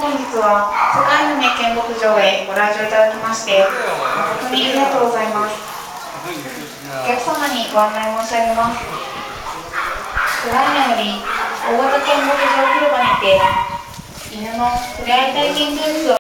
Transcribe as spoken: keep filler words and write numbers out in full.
本日は世界の名見牧場へご来場いただきまして誠にありがとうございます。お客様にご案内申し上げます。ただいまより大型見牧場広場にて犬のふれあい体験ブースを